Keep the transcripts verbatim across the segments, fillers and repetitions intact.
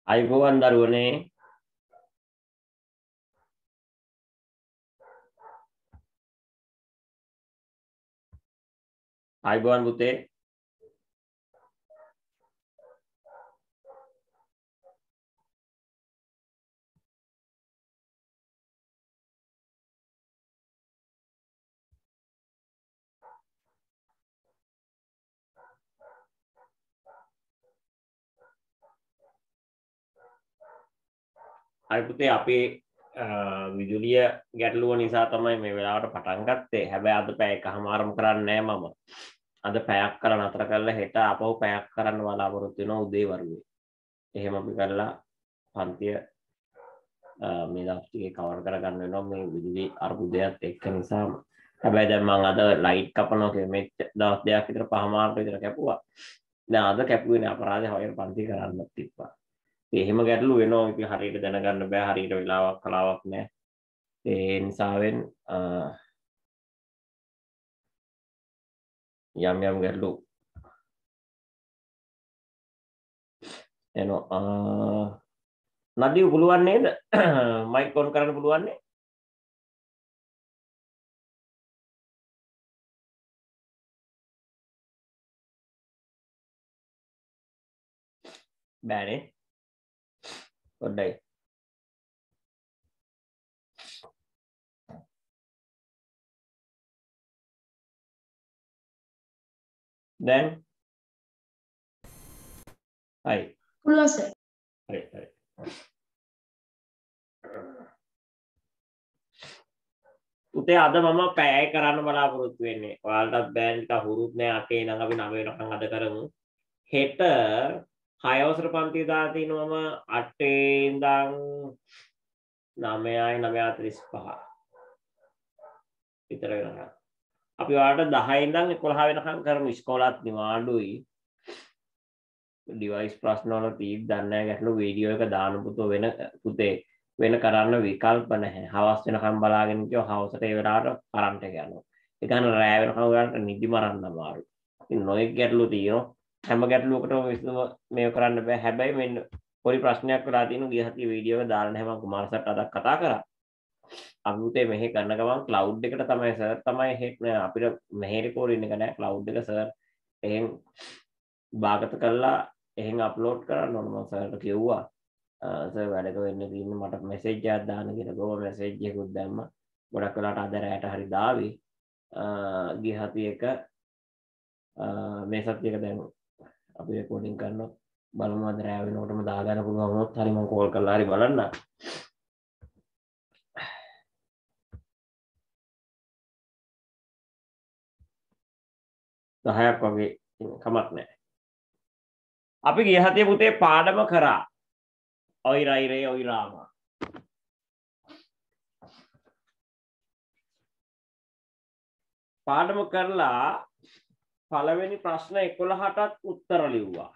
අයිබෝවන් දරුවනේ අයිබෝවන් පුතේ අයි පුතේ අපේ විදුලිය ගැටලුව නිසා තමයි මේ වෙලාවට පටන් ගත්තේ. හැබැයි අද පැය එකමාරම කරන්නේ නැහැ මම. අද පැයක් කරන් අතර කරලා හෙට අපව පැයක් කරන්න බලාපොරොත්තු වෙනවා උදේ වරුවේ. එහෙම අපි කරලා පන්තිය මේ දවස් ටිකේ කවර් කරගන්න වෙනවා මේ විදුලි අර්බුදයත් එක්ක නිසා. හැබැයි දැන් මම අද ලයිට් කපනවා කියලා මේ දවස් දෙකක් විතර පහමාරට විතර කැපුවා. දැන් අද කැපුවේ නේ අපරාධය හොයන පන්ති කරන්නත් තිබ්බා. එහෙම ගැටලු වෙනවා. ඉතින් හරියට දැනගන්න බෑ. හරියට වෙලාවක් කලාවක් නැහැ. ඒ නිසාවෙන් යම් යම් ගැටලු එනවා. නදිය පුළුවන් නේද? මයික් ඔන් කරන්න පුළුවන් නේ? බෑනේ. පොඩ්ඩයි. දැන් හයි. පුළුවන් සර්. හරි හරි. උතේ අද මම පැයයි කරන්න බලාපොරොත්තු වෙන්නේ. ඔයාලටත් බෑ නිකන් හුරුත් නෑ අටේ ඉඳන් අපි නවය වෙනකන් අද කරමු. හෙට හය වසර පන්තිය දාලා තිනවම අටේ ඉඳන් නවයයි නවය හතළිස් පහ විතර වෙනකන්. අපි ඔයාලට දහය ඉඳන් එකොළහ වෙනකන් කරමු. ඉස්කෝලත් නිවාඩුයි. ඩිවයිස් ප්‍රශ්න වල තීක් දන්නේ නැහැ ගැටලු වීඩියෝ එක දාන පුතෝ වෙන පුතේ වෙන කරන්න විකල්ප නැහැ. හවස් වෙනකම් බලාගෙන ඉතින් හවසට ඒ වෙලාවට කරන්ට් එක යනවා. ඒ කියන්නේ රෑ වෙනකම් ඔයාලට නිදි මරන්න අමාරුයි. ඉතින් නොයෙක් ගැටලු තියෙනවා. හැම ගැටලුවකටම විසඳුම මේක කරන්න බෑ. හැබැයි මෙන්න පොඩි ප්‍රශ්නයක් වෙලා තියෙනවා. ගිය සතියේ වීඩියෝ එක දාලා නැහැ මම කුමාරසර්ට අදක් කතා කරා. අපි පුතේ මෙහෙ කරන ගමන් ක්ලවුඩ් එකට තමයි සර් තමයි හෙට අපිට මෙහෙ රෙකෝඩින් එක නෑ ක්ලවුඩ් එක සර් එහෙන් භාගත කරලා එහෙන් අප්ලෝඩ් කරන්න ඕන. මම සර්ට කිව්වා සර් වැඩක වෙන්න තියෙන්නේ මට මෙසේජ් එකක් දාන්න කියලා. ගෝව මෙසේජ් එකකුත් දැම්මා. ගොඩක් වෙලාට අද රැට හරි දාවි. ගිය සතියේ එක මේ සතියේක දැන් අපි රෙකෝඩින් කරනවා. බලමු අද රැ වෙනකොටම දාගන්න පුළුවන් වුණොත් හරි මම කෝල් කරලා හරි බලන්න. දහයක් වගේ කමක් නැහැ. අපි ගිය සතියේ පුතේ පාඩම කරා. ඔයි රයිරේ ඔයි රාමා. පාඩම කරලා පළවෙනි ප්‍රශ්න එකොළහටත් උත්තර ලිව්වා.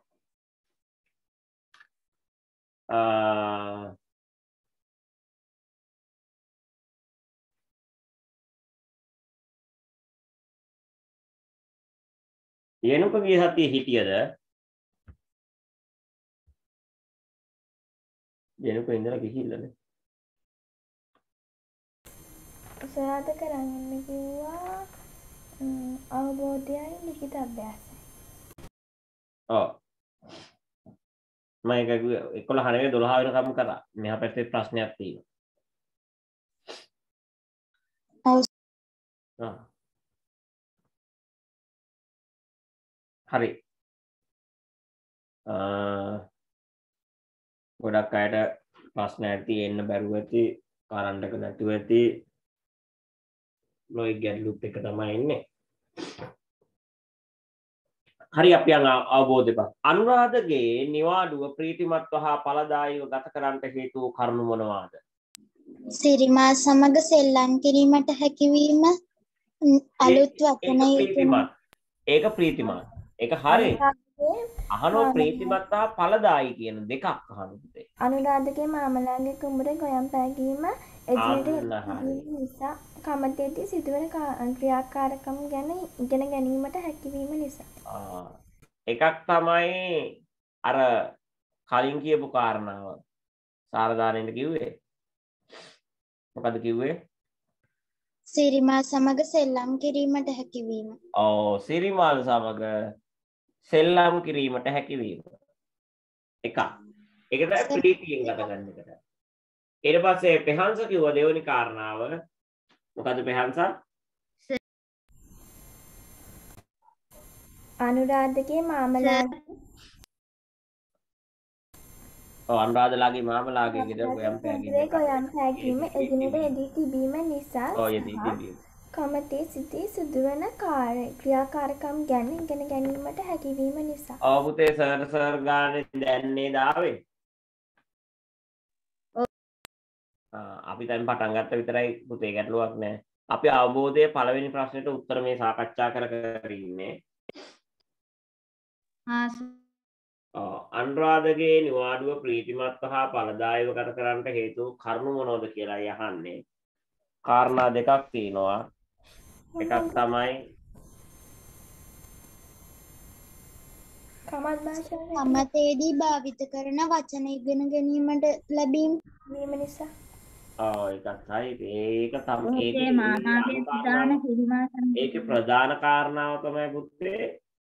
යනුක ගිය සතියේ හිටියද? යනුක ඉඳලා ගිහිල්ලානේ. සරාද කරන්න කිව්වා අවබෝධයයි ලිඛිත අභ්‍යාසයි. ඔව්. මම ඒක එකොළහ නෙවෙයි දොළහ වෙනකම් කරා. මෙහා පැත්තේ ප්‍රශ්නයක් තියෙනවා. ඔව්. ආ. හරි. ගොඩක් අයට ප්‍රශ්න ඇති එන්න බැරුව ඇති කරන්ට් එක නැතුව ඇති නොයෙක් ගැටලුත් එක තමයි ඉන්නේ. හරි අපි යන අවබෝධය පස්. අනුරාධගේ නිවාඩුව ප්‍රීතිමත්ව හා ඵලදායීව ගත කරන්නට හේතු කරුණු මොනවාද? සිරිමා සමග සෙල්ලම් කිරීමට හැකියවීම අලුත් වචන ප්‍රීතිමත්. ඒක ප්‍රීතිමත්. ඒක හරි. අහනෝ ප්‍රීතිමත් හා ඵලදායී කියන දෙකක් අහන පුතේ. අනුරාධගේ මාමලාගේ කුඹුරේ ගොයම් පෑගීම එදිනෙට නිසා කමතේදී සිදුවන ක්‍රියාකාරකම් ගැන ඉගෙන ගැනීමට හැකියවීම නිසා. එකක් තමයි අර කලින් කියපු කාරණාව සාරදානෙන්ද කිව්වේ මොකද කිව්වේ සිරිමා සමග සෙල්ලම් කිරීමට හැකියවීම. ඔව් සිරිමාල් සමග සෙල්ලම් කිරීමට හැකියවීම එකක් ඒක තමයි ප්‍රීතියෙන් ගත ගන්න එකට ඊට පස්සේ පෙහංස කිව්ව දෙවෙනි කාරණාව මොකද පෙහංස අනුරාධගේ මාමලාගේ ඔව් අනුරාධලාගේ මාමලාගේ ගෙදර ගොයම් කුඹුරේ ගොයම් පෑගීම එදිනෙට යෙදී තිබීම නිසා ඔව් යෙදී තිබීම කමතේ සිටී සිදුවන කාර්ය ක්‍රියාකාරකම් ගැන ඉගෙන ගැනීමට හැකියවීම නිසා. ඔව් පුතේ සර් සර් ගානේ දැන්නේ දාවේ. අපි දැන් පටන් ගත්ත විතරයි පුතේ ගැටලුවක් නැහැ. අපි අවබෝධයේ පළවෙනි ප්‍රශ්නෙට උත්තර මේ සාකච්ඡා කර කර ඉන්නේ. ආ ඔව් අනුරාධගේ නිවාඩුව ප්‍රීතිමත් හා ඵලදායීව ගත කරන්නට හේතු කරුණු මොනවද කියලා යහන්නේ. කාරණා දෙකක් තියෙනවා. එකක් තමයි කමත් භාෂාවේ සමතේදී භාවිත කරන වචන ඉගෙන ගැනීමට ලැබීම වීම නිසා. ඔව් ඒකත් හරි. ඒක තමයි ඒකේ මාමාගේ ප්‍රධාන ඒකේ ප්‍රධාන කාරණාව තමයි පුතේ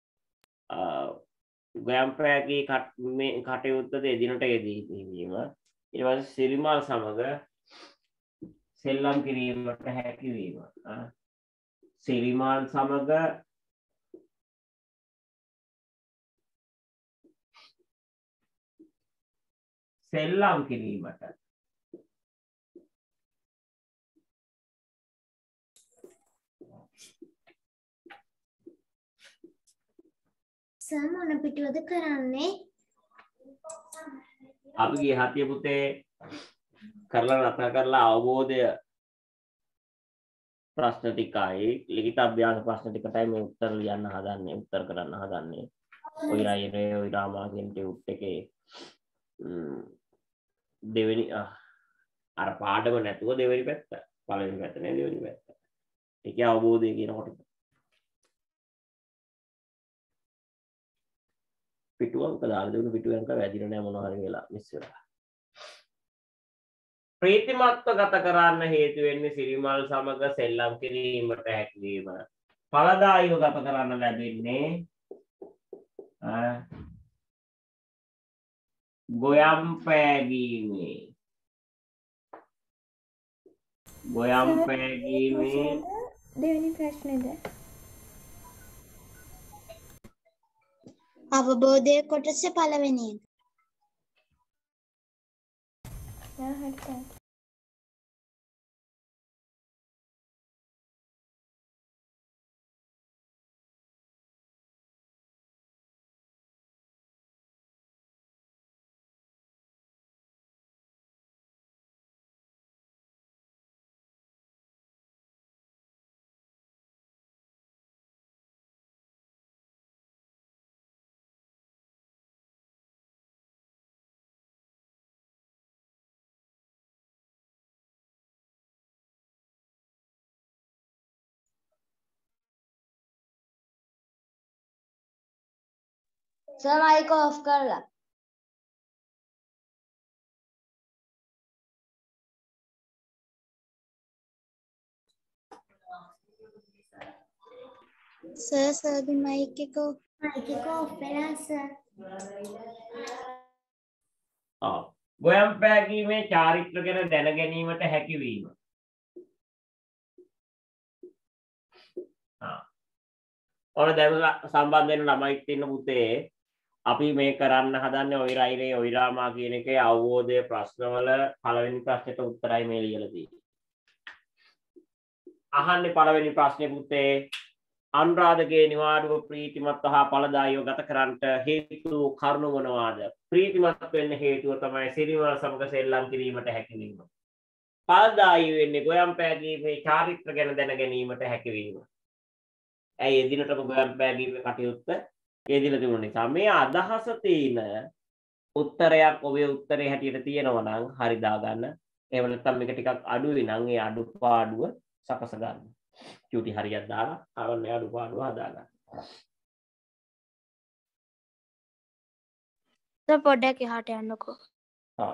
ගොයම් පෑගී මේ කටයුත්තද එදිනට යෙදී තිබීම. ඊට පස්සේ සිරිමාල් සමග සෙල්ලම් කිරීමට හැකියවීම. සිරිමාල් සමග සෙල්ලම් කිරීමට සර් මොන පිටුවද කරන්නේ? අපි ගිය හතිය පුතේ කරලා නැතර කරලා අවබෝධය ප්‍රශ්න ටිකයි ලිඛිත අභ්‍යාස ප්‍රශ්න ටිකටයි මේ උත්තර ලියන්න හදන්නේ උත්තර කරන්න හදන්නේ. ඔය රායනේ ඔය රාමාගෙන් ටියුට් එකේ දෙවෙනි අර පාඩම නැතුව දෙවෙනි පැත්ත පළවෙනි පැත්ත නේ දෙවෙනි පැත්ත. ඒකේ අවබෝධය කියනකොට පිටුවක දාලා දෙන්න පිටුවෙන්ක වැදිලා නැහැ මොනවා හරි වෙලා මිස් වෙලා. ප්‍රීතිමත්ව ගත කරන්න හේතු වෙන්නේ සිරිමල් සමග සෙල්ලම් කිරීමට හැකියවීම. ඵලදායීව ගත කරන්න ලැබෙන්නේ ගොයම් පෑගීමේ. ගොයම් පෑගීමේ දෙවෙනි ප්‍රශ්නේද? අවබෝධයේ කොටස පළවෙනි එක. ආ හරියට. සර් මයික් ඔෆ් කරලා. සර් සර්ගේ මයික් එක මයික් එක ඔෆ් වෙලා සර්. ආ ගොයම් පෑගීමේ චාරිත්‍ර ගැන දැන ගැනීමට හැකියවීම. ආ ඔර දැන් සම්බන්ධ වෙන ළමයිත් ඉන්න පුතේ අපි මේ කරන්න හදන්නේ ඔය රයිරේ ඔය රාමා කියන එකේ අවබෝධයේ ප්‍රශ්නවල පළවෙනි ප්‍රශ්නෙට උත්තරයි මේ ලියලා තියෙන්නේ. අහන්නේ පළවෙනි ප්‍රශ්නේ පුතේ අනුරාධගේ නිවාඩුව ප්‍රීතිමත් හා ඵලදායීව ගත කරන්නට හේතු කරුණු මොනවාද? ප්‍රීතිමත් වෙන්න හේතුව තමයි සිරිමල් සමග සෙල්ලම් කිරීමට හැකියවීම. ඵලදායී වෙන්නේ ගොයම් පෑගීමේ චාරිත්‍ර ගැන දැන ගැනීමට හැකියවීම. ඇයි එදිනටම ගොයම් පෑගීමේ කටයුත්ත යෙදিলা තිබුණ නිසා මේ අදහස තියෙන උත්තරයක් ඔබේ උත්තරේ හැටියට තියෙනවා නම් හරි දාගන්න. එහෙම නැත්නම් මේක ටිකක් අඩුයි නම් ඒ අඩුපාඩුව සකස ගන්න. චූටි හරියක් දාලා ආවන්නේ අඩුපාඩුව හදාගන්න. සර් පොඩ්ඩක් එහාට යන්නකෝ. ආ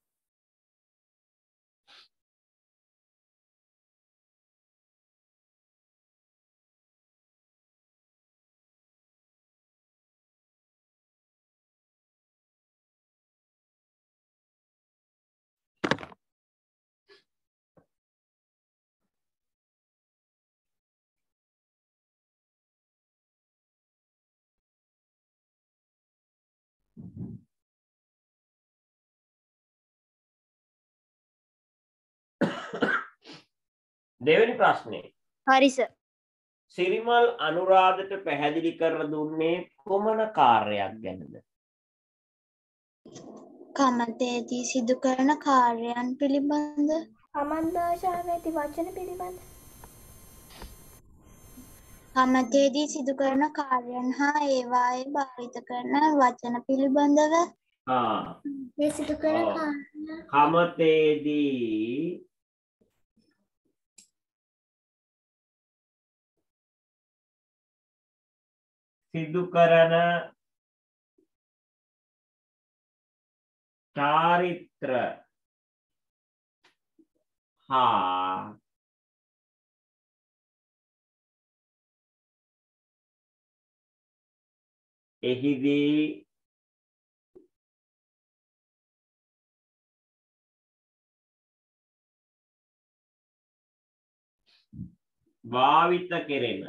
දෙවෙනි ප්‍රශ්නේ. හරි සර්. සිරිමල් අනුරාධට පැහැදිලි කරලා දුන්නේ කොමන කාර්යයක් ගැනද? කමතේදී සිදු කරන කාර්යයන් පිළිබඳ. කමත් භාෂාවේ ඇති වචන පිළිබඳ. කමතේදී සිදු කරන කාර්යයන් හා ඒවායේ භාවිත කරන වචන පිළිබඳව. ආ ඒ සිදු කරන ඔව්. කාර්ය කමතේදී සිදු කරන චාරිත්‍ර හා එහිදී භාවිත කෙරෙන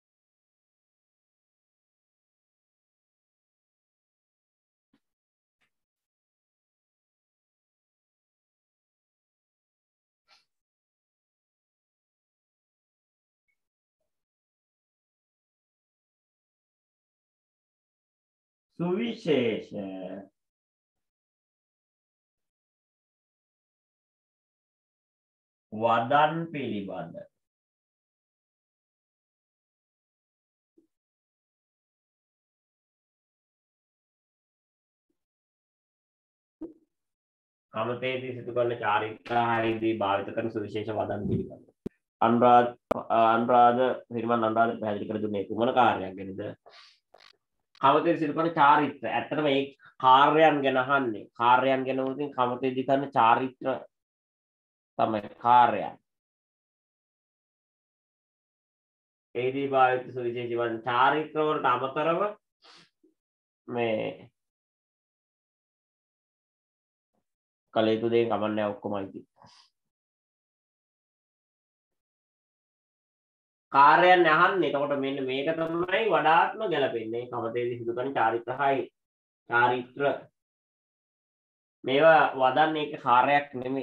සුවිශේෂ වදන් පිළිබඳ කමතේදී සිදු කරන චාරිත්‍රායිදී භාවිත කරන සුවිශේෂ වදන් පිළිබඳ අනුරාධ අනුරාධ හිරිමන් අනුරාධ පැහැදිලි කර දුන්නේ කුමන කාර්යයක් ගැනද? කමතේදී සිදු කරන චාරිත්‍ර ඇත්තටම මේ කාර්යයන් ගැන අහන්නේ. කාර්යයන් ගැන උදින් කමතේදී කරන චාරිත්‍ර තමයි කාර්යයන්. ඒදී භාවිත සුවිශේෂී වදන් චාරිත්‍ර වලට අමතරව මේ කලේතු දෙයින් කමන්නේ ඔක්කොමයි තියෙන්නේ. කාර්යයන් අහන්නේ. එතකොට මෙන්න මේක තමයි වඩාත්ම ගැලපෙන්නේ. කමතේදී සිදු කරන චාරිත්‍ර හයි චාරිත්‍ර මේවා වදන් ඒක කාර්යයක් නෙමෙයි.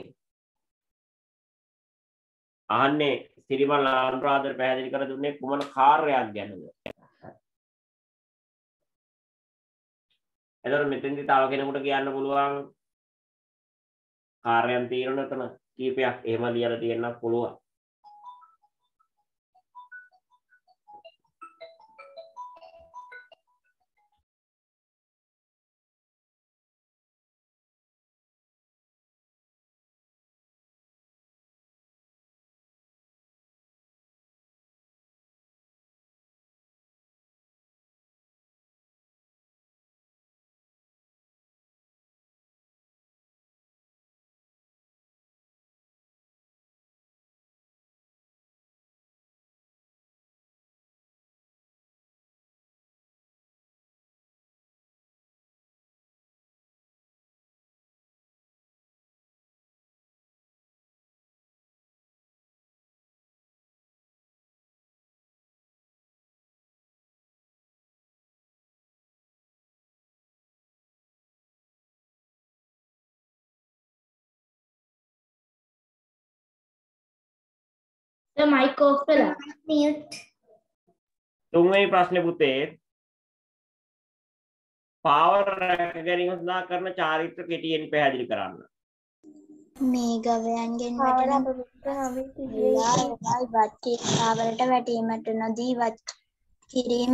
අහන්නේ සිරිමල් අනුරාධට පැහැදිලි කර දුන්නේ කුමන කාර්යයක් ගැනද? එතකොට මෙතෙන්දි තව කෙනෙකුට කියන්න පුළුවන් කාර්යයන් తీරන එතන කීපයක් එහෙම ලියලා තියෙන්නත් පුළුවන්. The mic off වෙලා. Mute. තුන්වෙනි ප්‍රශ්නේ පුතේ පාවර රැක ගැනීම සඳහා කරන චාරිත්‍ර කෙටියෙන් පැහැදිලි කරන්න. මේ ගවයන්ගෙන් පාවර වැටෙන අපවිත්‍ර නොවී තිබිය යුතු ලාවල් වත් පාවරට වැටීමට නොදී වත් කිරීම.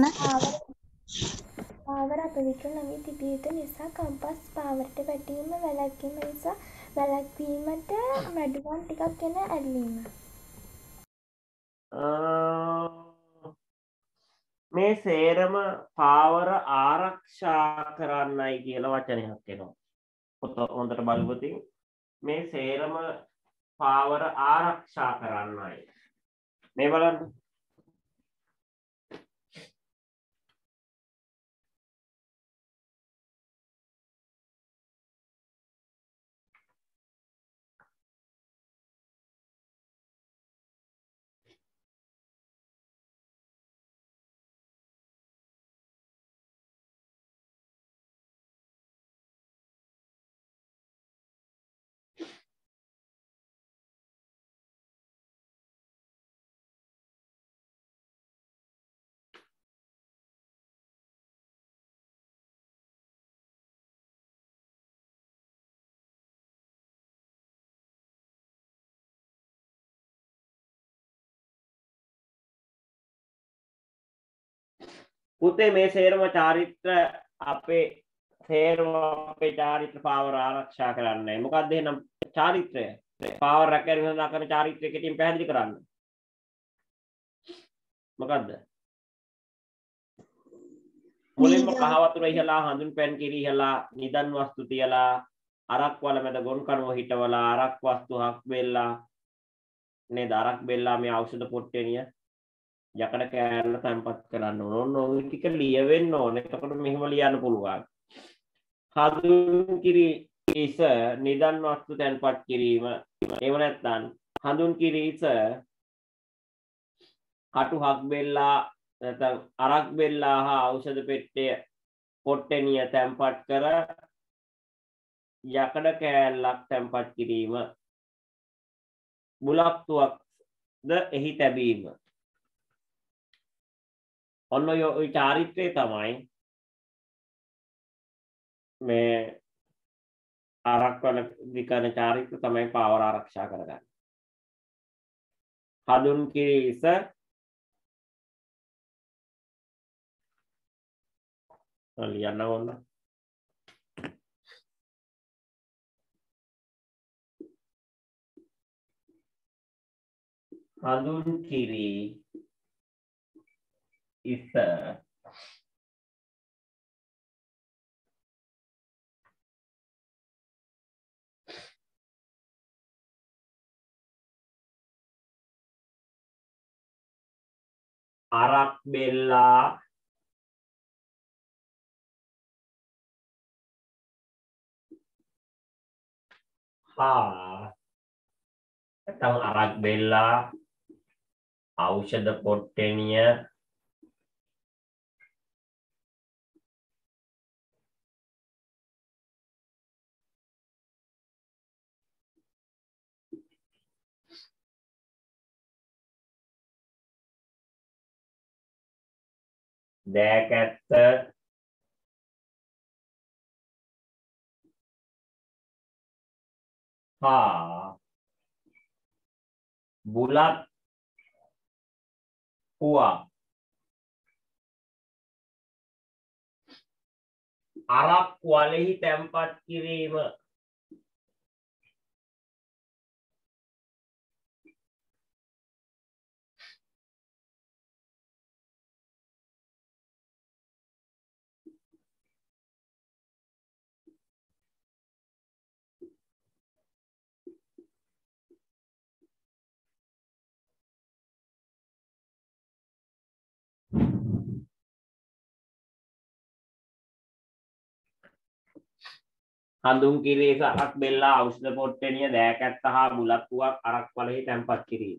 පාවර අපවිත්‍ර නොවී තිබිය යුතු නිසා කම්පස් පාවරට වැටීම වැළැක්වීම නිසා වැළැක්වීමට මැඩුවන් ටිකක් ගෙන ඇල්ලීම. මේ සේරම පාවර ආරක්ෂා කරන්නයි කියලා වචනයක් එනවා. පොත හොඳට බලපොත් මේ සේරම පාවර ආරක්ෂා කරන්නයි. මේ බලන්න. පුතේ මේ සේරම චාරිත්‍ර අපේ සේරම අපේ චාරිත්‍ර පාවර ආරක්ෂා කරන්නයි. මොකක්ද එහෙනම් චාරිත්‍රය? පාවර රැකගෙන සඳහා කරන චාරිත්‍රය කෙටියෙන් පැහැදිලි කරන්න. මොකද්ද? මුලින්ම කහ වතුර ඉහලා හඳුන් පැන් කිරි ඉහලා නිදන් වස්තු තියලා අරක් වල මැද ගොන් කනුව හිටවලා අරක් වස්තු හක් බෙල්ලා නේද? අරක් බෙල්ලා මේ ඖෂධ පොට්ටේනිය යකඩ කෑල්ල තැන්පත් කරන්න ඕන. ඔය ටික ලියවෙන්න ඕන. එතකොට මෙහෙම ලියන්න පුළුවන්. හඳුන් කිරි ඉස නිදන් වස්තු තැන්පත් කිරීම. එහෙම නැත්නම් හඳුන් කිරි ඉස කටු හක් බෙල්ලා නැත්නම් අරක් බෙල්ලා හා ඖෂධ පෙට්ටිය පොට්ටෙනිය තැන්පත් කර යකඩ කෑල්ලක් තැන්පත් කිරීම. බුලක්තුවක්ද එහි තැබීම. ඔන්න ඔය චාරිත්‍රය තමයි මේ අරක් වල විකන චාරිත්‍ර තමයි පාවර ආරක්ෂා කරගන්නේ. හඳුන් කිරි ඉස ලියන්න ඕන. හඳුන් කිරි ඉස අරක් බෙල්ලා හා නැත්නම් අරක් බෙල්ලා ඖෂධ පොට්ටෙනිය දෑකැත්ත හා බුලත් පුවක් අරක් වලෙහි තැන්පත් කිරීම. හඳුන් කිරි ඉස අරක් බෙල්ලා ඖෂධ පොට්ටෙනිය දෑකැත්ත හා බුලත් පුවක් අරක් වලෙහි තැන්පත් කිරීම.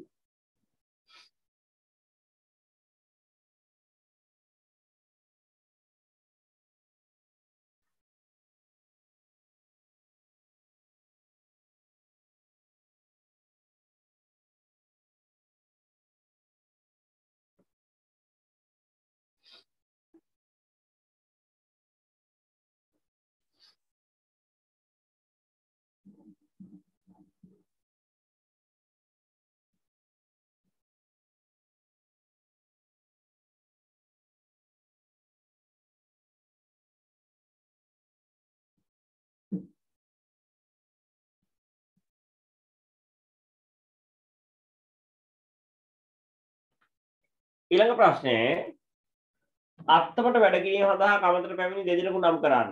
ඊළඟ ප්‍රශ්නේ අත්තමට වැඩ කිරීම සඳහා කමතට පැමිණි දෙදෙනෙකු නම් කරන්න.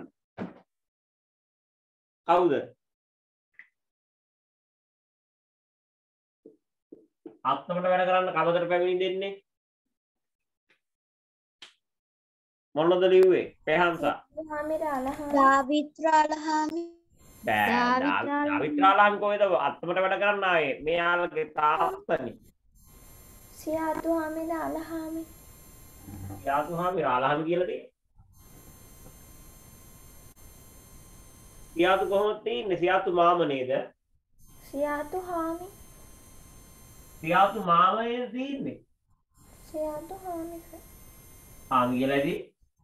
කවුද? අත්තමට වැඩ කරන්න කමතට පැමිණි දෙන්නේ මොනවද ලිව්වේ? පෙහන්සා. දාවිත් රාලහාමි. දාවිත් රාලහාමි කොහෙද අත්තමට වැඩ කරන්න ආවේ? මෙයාලගේ තාත්තනේ. සියාතු හාමි රාලහාමි. සියාතු හාමි රාලහාමි කියලා තියෙන්නේ. සියාතු කොහොමද තියෙන්නේ? සියාතු මාම නේද? සියාතු හාමි. සියාතු මාමයේ තියෙන්නේ. සියාතු හාමි. හාමි කියලාදී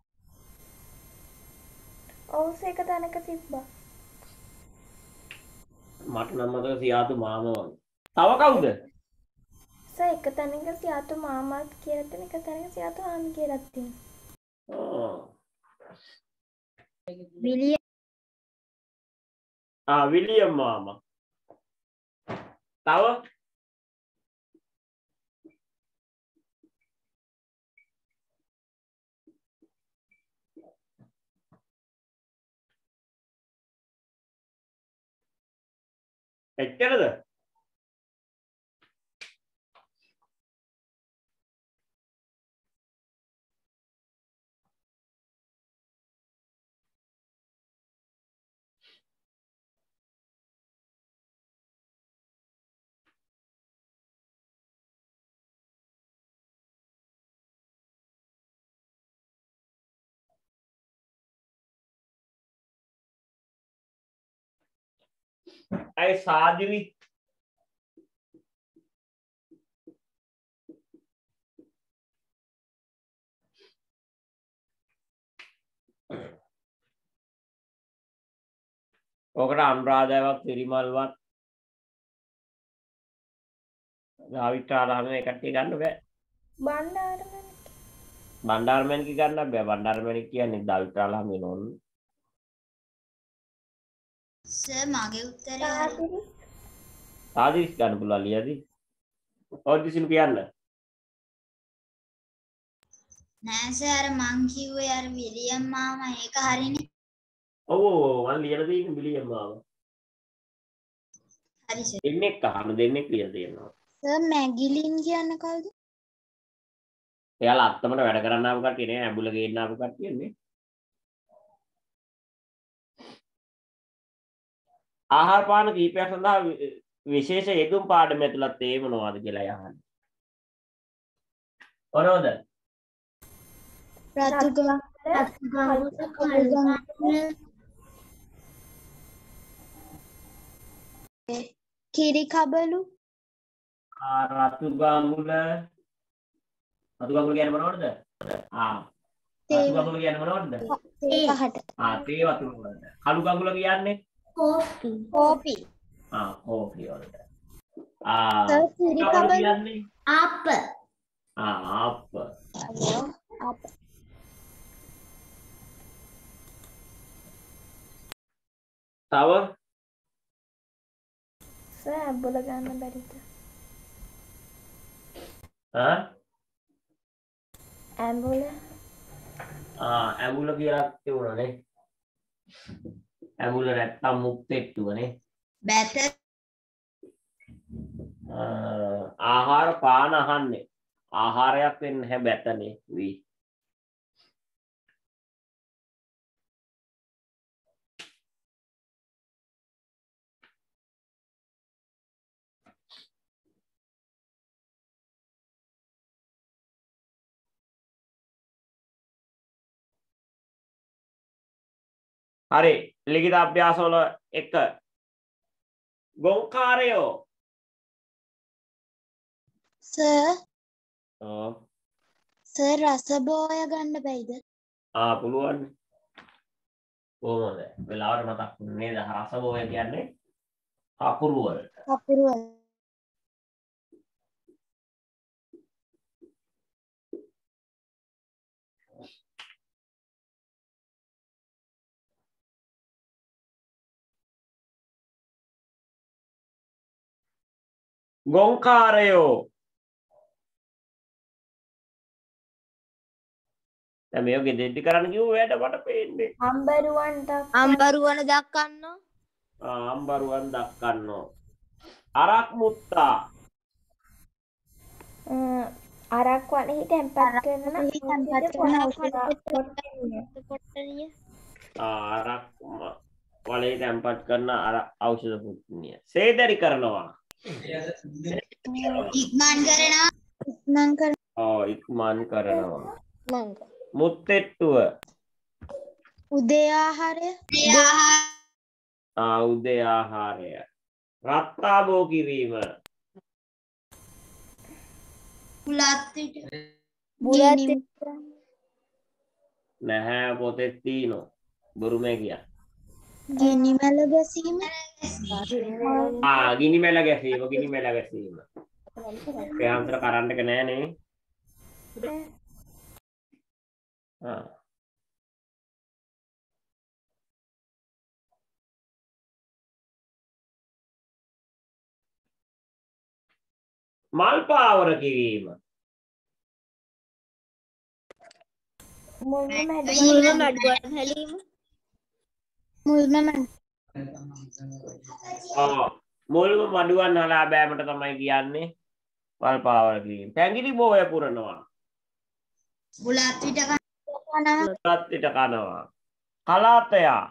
ඔව් ඒක තැනක තිබ්බා. මට නම් මතක සියාතු මාම වගේ. තව කවුද? සර් එක තැනක සියාතු මාමාත් කියලා තියෙන එක තැනක සියාතු හාමි කියලා තියෙනවා. විලියම්. ආ විලියම් මාමා. තව එච්චරද? අය සාදිවි ඔකට අනුරාධාවක් සිරිමල්වත් දාවිත් රාලහාමි මේ කට්ටිය ගන්න බෑ. බණ්ඩාරමැණික්. බණ්ඩාරමැණික් ගන්න බෑ. බණ්ඩාරමැණික් කියන්නේ දාවිත් රාලහාමි නෝන. සර් මගේ උත්තරය හරි. සාදිවි. සාදිවිස් ගන්න පුළුවන් ලියදී. ඔය දිසිනු කියන්න. නෑ සර් අර මං කිව්වේ අර විලියම් මාමා ඒක හරිනේ. ඔව් ඔව් මම ලියලා තියෙන්නේ විලියම් මාමා. හරි සර්. දෙන්නෙක් අහන්න දෙන්නෙක් ලියලා තියෙනවා. සර් මැගිලින් කියන්නේ කවුද? එයාලා අත්තමට වැඩ කරන්න ආපු කට්ටිය නේ ඇඹුල ගේන්න ආපු කට්ටියනේ. ආහාර පාන කීපයක් සඳහා විශේෂ යෙදුම් පාඩම ඇතුළත් ඒ මොනවද කියලා යහන්නේ. මොනවද? රතුගම රතුගම කල්ගම කිරි කබලු ආ රතු ගඟුල රතු ගඟුල කියන්නේ මොනවද? ආ රතු ගඟුල කියන්නේ මොනවද? තේ පහට. ආ තේ වතුර වලට. කළු ගඟුල කියන්නේ කෝපි. කෝපි. ආ කෝපි වලට. ආ සර් කිරි කබලු කියන්නේ ආප්ප. ආ ආප්ප. ආප්ප. තව සර් ඇඹුල ගන්න බැරිද? ආ ඇඹුල. ආ ඇඹුල කියලා තියුණානේ. ඇඹුල නැත්තම් මුක්තෙට්ටුවනේ. බැත. ආහාර පාන අහන්නේ. ආහාරයක් වෙන්නේ නැහැ බැතනේ වී. හරි ලිඛිත අභ්‍යාසවල එක ගොංකාරයෝ සර් ඔව් සර් රසබෝය ගන්න බැයිද? ආ පුළුවන් කොහොමද වෙලාවට මතක් වුනේ නේද රසබෝය කියන්නේ කපුරු වලට කපුරු වල. ගොංකාරයෝ දැන් මේක ගෙදෙට්ටි කරන්න කිව්ව වැඩ මට පේන්නේ. අම්බරුවන් දක්වන අම්බරුවන දක්වන්න ආ අම්බරුවන් දක්වන්නෝ. අරක් මුත්තා. අ, අරක් වලෙහි තැන්පත් කරන වලෙහි තැන්පත් ඖෂධ කරන පොට්ටනිය. ඖෂධ පොට්ටනිය. කොට්ටනිය ආ අරක් වලේ තැන්පත් කරන අර ඖෂධ පුට්ටනිය. සේදරි කරනවා. ඉක්මන් කරනවා ඉක්මන් කරන ඔව් ඉක්මන් කරනවා. මංග මුත්තෙට්ටුව. උදේ ආහාරය ආ උදේ ආහාරය. රත්තාබෝ කිරීම. බුලත් පිට බුලත් නැහැ පොතේ තියෙනවා. බොරුමේ කියන්නේ. ගිනි මැල ගැසීම ආ ගිනි මැල ගැසීම ගිනි මැල ගැසීම. ඒ අන්තර කරන්ට් එක නැහැ නේ. ආ මල් පාවර කිරීම. මුල්ම මැඩුවන් මුල්ම මඩුවන් හැලීම මුල්ම මඩ ආ මුල්ම මඩුවන් හලා බෑමට තමයි කියන්නේ මල් පාවර කිරීම. පැංගිරි බෝය පුරනවා. බුලත් පිට කනවා රත් පිට කනවා. කලාතයා.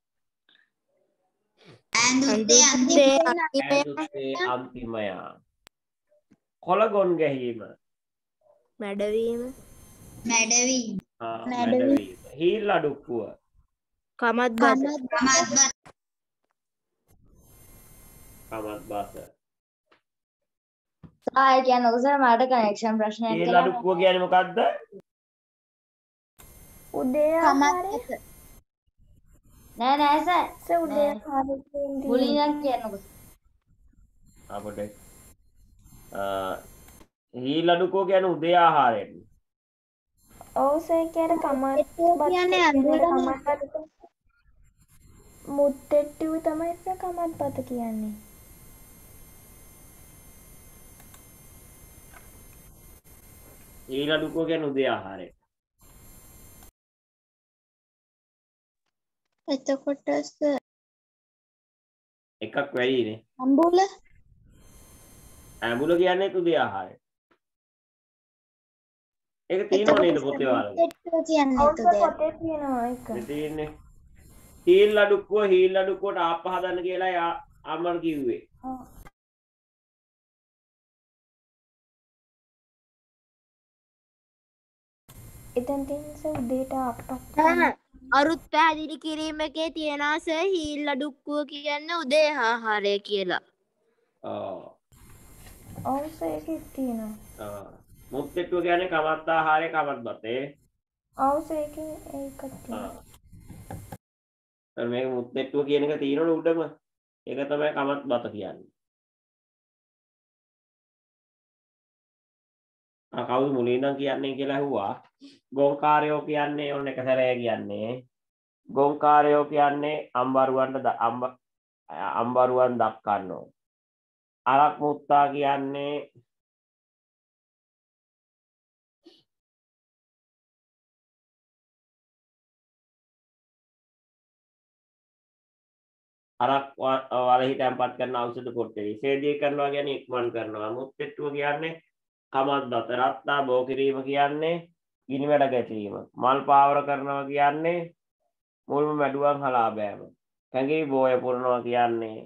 ඇඳුත්තේ අන්තිමේ ඇඳුත්තේ අන්තිමයා. කොළගොන් ගැහීම. මැඩවීම මැඩවීම ආ මැඩවීම. හීල් අඩුක්කුව. කමත් බස කමත් බස කමත් බස. ආය කියන්නේ ඔසර මට කනෙක්ෂන් ප්‍රශ්නයක් හීල් අඩුක්කුව කියන්නේ මොකද්ද? උදේ ආහාරය. නෑ නෑ සර් ස උදේ ආහාරය කියන්නේ මුලින්ම කියන්නකො අපට හීල් අඩුක්කුව කියන්නේ උදේ ආහාරයට. ඔව් සර් කියන කමත් කියන්නේ අඳුරන කමත් මුත්තෙට්ටුව තමයි සර් කමත් බත කියන්නේ. හීල් අඩුක්කුව කියන්නේ උදේ ආහාරයට. එතකොට එකක් වැඩිනේ. අම්බුල ඇඹුල කියන්නේ උදේ ආහාරය. ඒක තියෙනව නේද පොතේ වල? මුත්තෙට්ටුව කියන්නේ ඔව් එතකොට සර් පොතේ තියෙනවා එක. මේ තියෙන්නේ. හීල් අඩුක්කුව හීල් අඩුක්කුවට ආප්ප හදන්න කියලා අම්මට කිව්වේ. ඔව්. එතන තියෙන සර් උදේට අප්පක් අරුත් පැහැදිලි කිරීම එකේ තියෙනවා සර් හීල් අඩුක්කුව කියන්නේ උදේ ආහාරය කියලා. ආ ඔව් සර් ඒකෙත් තියෙනවා. ආ මුත්තේට්ටුව කියන්නේ කමත් ආහාරය කමත් බතේ. ඔව් සර් ඒකේ ඒකත් තියෙනවා. ආ මේක මුත්තේට්ටුව කියන එක තියෙනවනේ උඩම. ඒක තමයි කමත් බත කියන්නේ. ආ කවුද මුලින් ඉඳන් කියන්නේ කියලා ඇහුවා. ගෝංකාරයෝ කියන්නේ ඔන්න එක සැරේ කියන්නේ. ගෝංකාරයෝ කියන්නේ අම්බරුවන්ට අම්බ අම්බරුවන් දක්වන්නෝ. අරක් මුත්තා කියන්නේ අරක් වලෙහි තැන්පත් කරන ඖෂධ පොට්ටේ. සේදී කරනවා කියන්නේ ඉක්මන් කරනවා. මුත්තේට්ටුව කියන්නේ කමත් බත. රත්තා බෝ කිරීම කියන්නේ ගිනි වැඩ ගැසීම. මල් පාවර කරනවා කියන්නේ මුල්ම මැඩුවන් හලා බෑම. පැංගිරි බෝය පුරනවා කියන්නේ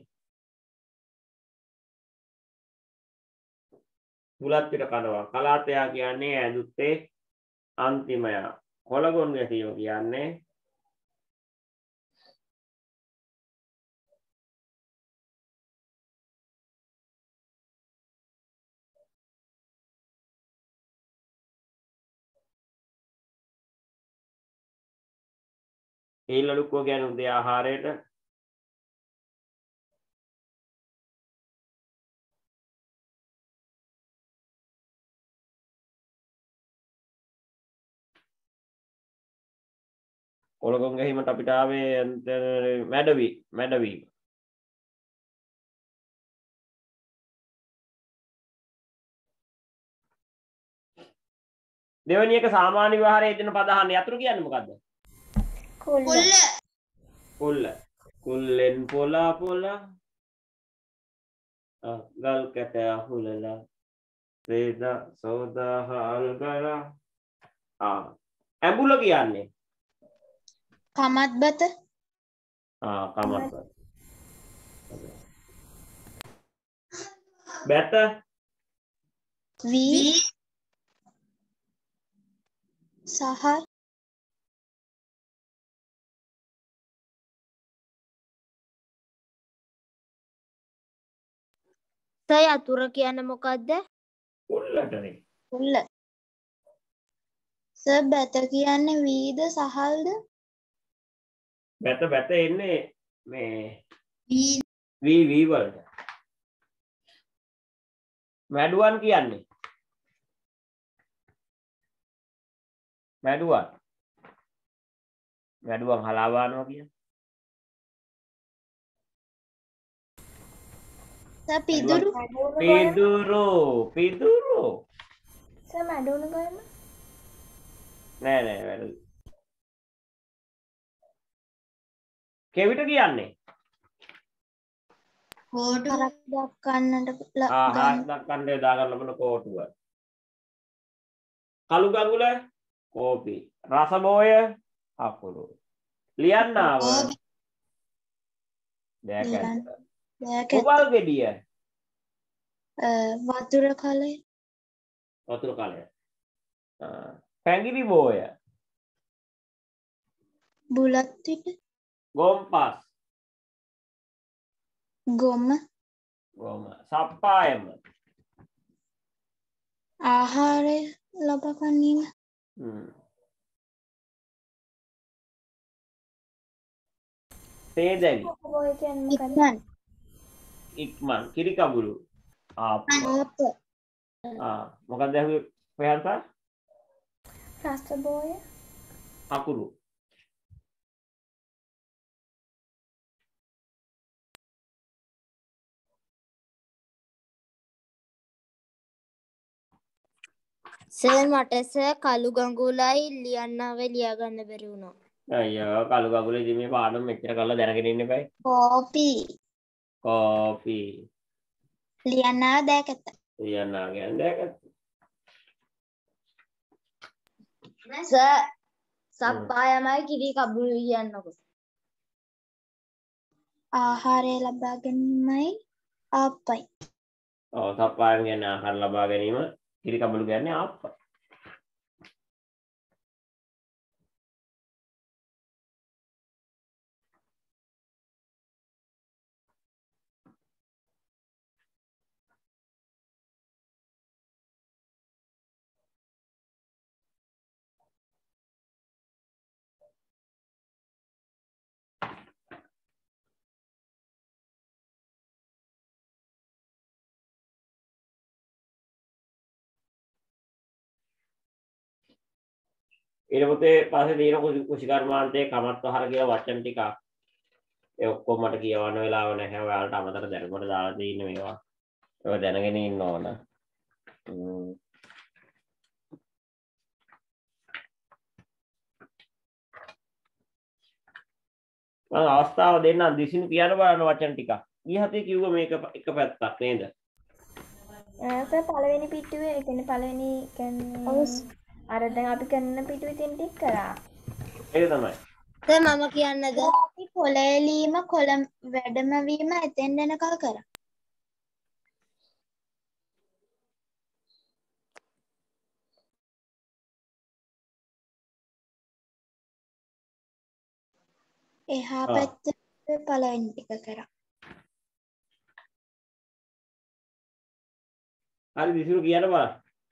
බුලත් පිට කනවා. කලාතයා කියන්නේ ඇඳුත්තේ අන්තිමයා. කොළගොන් ගැසීම කියන්නේ හීල් අඩුක්කුව කියන්නේ උදේ ආහාරයට. කොළගොන් ගැහිමට අපිට ආවේ මැඩවි මැඩවීම. දෙවෙනි එක සාමාන්‍ය විවහාරයේ දෙන පද අහන්න. යතුරු කියන්නේ මොකද්ද? කුල්ල. කුල්ල. කුල්ලෙන් පොලා පොලා. ආ ගල් කැට අහුලලා. වේදා සෝදා හල්ගලා. ආ ඇඹුල කියන්නේ කමත්බත. ආ කමත්. බැත වී සහ සය යතුර කියන්නේ මොකද්ද? කුල්ලටනේ. කුල්ල. ස බැත කියන්නේ වීද සහල්ද? බැත බැත එන්නේ මේ වී වී වලට. මැඩුවන් කියන්නේ මැඩුවන් මැඩුවන් හලා වානවා කියන්නේ ස පිදුරු. පිදුරු පිදුරු සර් මැඩුණු ගොයම. නෑ නෑ වැරදි. කෙවිට කියන්නේ හොටු හරක් දක්වන්නට ල- ආ ගන්න. හත් දක්වන්න දාගන්න ලබන කෝටුව. කළු ගඟුල කෝපි. රසබෝය අකුරු. ලියන්නාව දැකන්න. දැක උබල් ගෙඩිය වතුර කලය. වතුර කලය. පැංගිරි බෝය බුලත් විට. ගොම්පස් ගොම. ගොම සප්පායම ආහාරය ලබා ගැනීම. හ්ම්. තේදැවි ඔය කියන්නේ මොකද්ද? ඉක්මන්. ඉක්මන් කිරි කබුරු ආප්ප. ආප. ආ මොකක්ද ඇහුවේ ප්‍රයන්තා? රස බෝය. අකුරු. සර් මට සර් කළු ගඟුලයි ලියන්නාවේ ලියා ගන්න බැරි වුණා. අයියෝ කළු කකුලේ ඉතින් මේ පාඩම මෙච්චර කරලා දැනගෙන ඉන්න එපායි. කෝපි. කෝපි ලියන්නා දැකත. ලියන්නා කියන්නේ දැකත්. සර් සප්පායමයි කිරි කබුළු කියන්නකො. ආහාරය ලබා ගැනීමයි ආපයි. ඔව් සප්පායම කියන්නේ ආහාර ලබා ගැනීම, කිරි කබළු කියන්නේ ආප්ප. ඊට පස්සේ පස්සේ තියෙන කුෂිකර්මාන්තයේ කමත්වහර කියලා වචන ටිකක් ඒ ඔක්කොම මට කියවන්න වෙලාව නැහැ. ඔයාලට අමතර දැනුමට දාලා තියෙන මේවා. ඒක දැනගෙන ඉන්න ඕන. මම අවස්ථාව දෙන්නම් දිසිනු කියන්න බලන්න වචන ටිකක්. ඊ හතේ කිව්ව මේක එක පැත්තක් නේද? සර් පළවෙනි පිටුවේ ඒ කියන්නේ පළවෙනි කියන්නේ අර දැන් අපි කරන පිටුවේ තියෙන ටික කරා. ඒක තමයි. සර් මම කියන්නද? අපි කොළ එලීම කොළ වැඩම වීම එතෙන් දෙනකල් කරා. එහා ආ. පැත්තේ පළවෙනි ටික කරා. හරි දිසිනු කියන්න බලන්න.